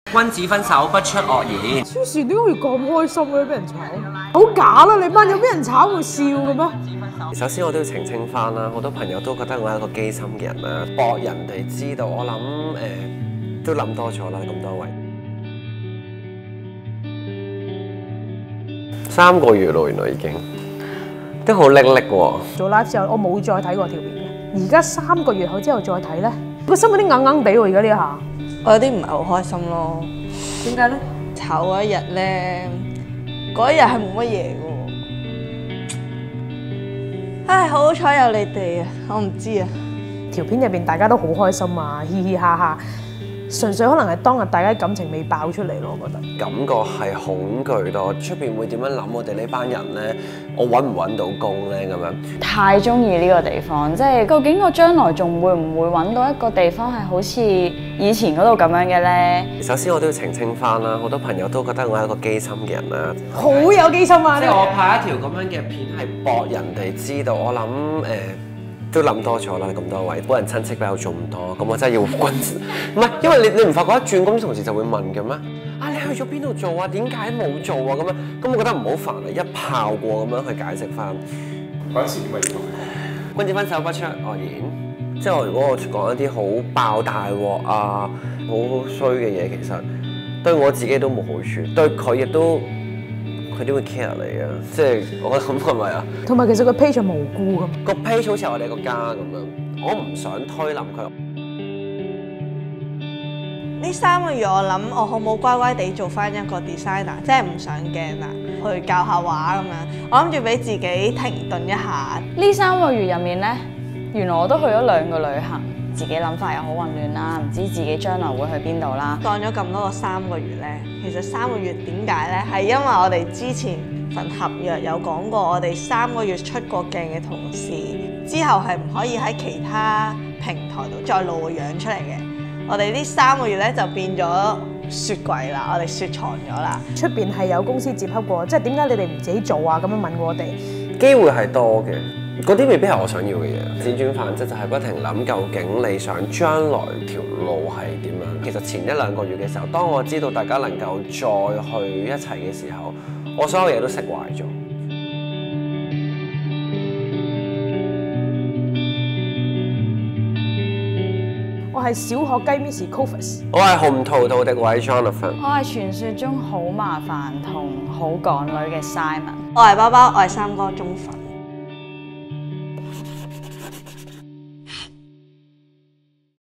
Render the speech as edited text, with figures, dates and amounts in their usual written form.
君子分手不出惡言。 黐線，點解可以咁開心嘅？俾人炒，好假啦！你班友俾人炒會笑嘅咩？ 首先我都要澄清翻啦，好多朋友都覺得我係一個機心嘅人啦，博人哋知道，我諗都諗多咗啦，咁多位。3個月咯，原來已經都好叻叻喎。 做 live 之後，我冇再睇過條片嘅。而家3個月後之後再睇咧，個心有啲硬硬地喎。而家呢一下， 我有啲唔係好開心咯。 點解咧？ 炒嗰一日咧，嗰一日係冇乜嘢嘅。唉，好彩有你哋啊！我唔知啊。 條片入邊大家都好開心啊，嘻嘻哈哈。純粹可能係當日大家感情未爆出嚟咯，我覺得。 感覺係恐懼多，出邊會點樣諗我哋呢班人咧？我揾唔揾到工咧？咁樣太中意呢個地方，即係究竟我將來仲會唔會揾到一個地方係好似以前嗰度咁樣嘅咧？ 首先我都要澄清翻啦，好多朋友都覺得我係一個機心嘅人啦， 好有機心啊！ 即係我拍一條咁樣嘅片係博人哋知道，我諗都諗多咗啦，咁多位本人親戚比較做唔多，咁我真係要君子，唔係因為你唔發覺一轉公司同事就會問嘅咩？啊，你去咗邊度做啊？點解冇做啊？咁樣咁我覺得唔好煩啊，一炮過咁樣去解釋翻。 嗰陣時點解要同佢講？ 君子分手不出惡言，即係如果我講一啲好爆大鑊啊、好衰嘅嘢，其實對我自己都冇好處，對佢亦都。佢點會 care 你啊？即係我覺得咁係咪啊？ 同埋其實個 page 係無辜咁， 個 page 好似我哋個家咁樣，我唔想推冧佢。 呢3個月我諗我好冇乖乖地做翻一個 designer， 即係唔上鏡啦，去教下畫咁樣。我諗住俾自己停頓一下。 呢3個月入面呢，原來我都去咗2個旅行，自己諗法又好混亂啦，唔知自己將來會去邊度啦。 當咗咁多個3個月呢，其實3個月點解呢？係因為我哋之前份合約有講過，我哋3個月出過鏡嘅同事，之後係唔可以喺其他平台度再露個樣出嚟嘅。我哋呢3個月咧就變咗雪櫃啦，我哋雪藏咗啦。 出邊係有公司接洽過，即係點解你哋唔自己做啊？咁樣問過我哋。 機會係多嘅，嗰啲未必係我想要嘅嘢。輾轉反側就係不停諗究竟你想將來條路係點樣。其實前1-2個月嘅時候，當我知道大家能夠再去一齊嘅時候，我所有嘢都釋懷咗。 我係小學雞 Miss Cofus， 我係鴻圖道的位 Jonathan， 我係傳說中好麻煩同好港女嘅 Simon， 我係包包，我係3哥中粉。